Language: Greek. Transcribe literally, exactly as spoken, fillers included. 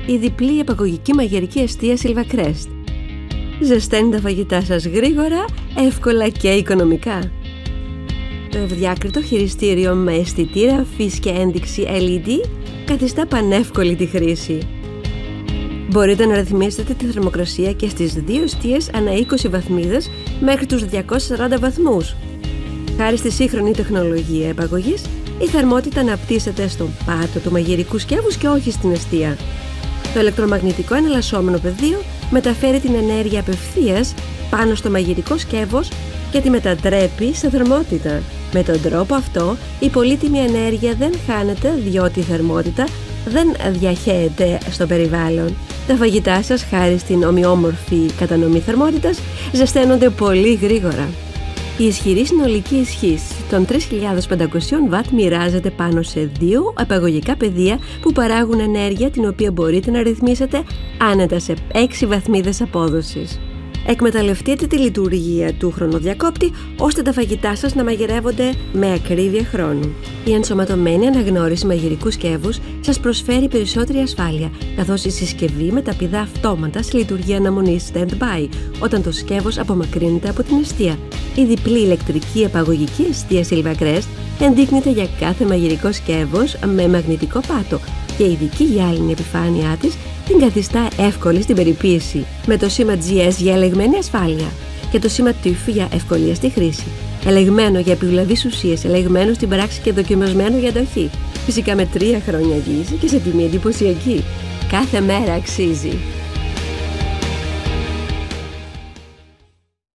η διπλή επαγωγική μαγειρική εστία Silvacrest. Ζεσταίνει τα φαγητά σας γρήγορα, εύκολα και οικονομικά. Το ευδιάκριτο χειριστήριο με αισθητήρα αφής και ένδειξη ελ ι ντι καθιστά πανεύκολη τη χρήση. Μπορείτε να ρυθμίσετε τη θερμοκρασία και στις δύο εστίες ανά είκοσι βαθμίδες μέχρι τους διακόσιους σαράντα βαθμούς. Χάρη στη σύγχρονη τεχνολογία επαγωγής, η θερμότητα αναπτύσσεται στον πάτο του μαγειρικού σκεύους και όχι στην εστία. Το ηλεκτρομαγνητικό εναλλασσόμενο πεδίο μεταφέρει την ενέργεια απευθείας πάνω στο μαγειρικό σκεύος και τη μετατρέπει σε θερμότητα. Με τον τρόπο αυτό, η πολύτιμη ενέργεια δεν χάνεται διότι η θερμότητα δεν διαχέεται στο περιβάλλον. Τα φαγητά σας, χάρη στην ομοιόμορφη κατανομή θερμότητας, ζεσταίνονται πολύ γρήγορα. Η ισχυρή συνολική ισχύς των τρεις χιλιάδες πεντακόσια βατ μοιράζεται πάνω σε δύο επαγωγικά πεδία που παράγουν ενέργεια την οποία μπορείτε να ρυθμίσετε άνετα σε έξι βαθμίδες απόδοσης. Εκμεταλλευτείτε τη λειτουργία του χρονοδιακόπτη ώστε τα φαγητά σας να μαγειρεύονται με ακρίβεια χρόνου. Η ενσωματωμένη αναγνώριση μαγειρικού σκεύους σας προσφέρει περισσότερη ασφάλεια, καθώς η συσκευή με τα πηδά αυτόματα σε λειτουργία αναμονής stand-by όταν το σκεύος απομακρύνεται από την εστία. Η διπλή ηλεκτρική επαγωγική εστία Silvacrest ενδείκνυται για κάθε μαγειρικό σκεύος με μαγνητικό πάτο και η ειδική γυάλινη επιφάνειά της την καθιστά εύκολη στην περιποίηση, με το σήμα τζι ες για ελεγμένη ασφάλεια και το σήμα τι εφ για ευκολία στη χρήση. Ελεγμένο για επιβλαβείς ουσίες, ελεγμένο στην πράξη και δοκιμασμένο για αντοχή. Φυσικά με τρία χρόνια εγγύηση και σε τιμή εντυπωσιακή. Κάθε μέρα αξίζει.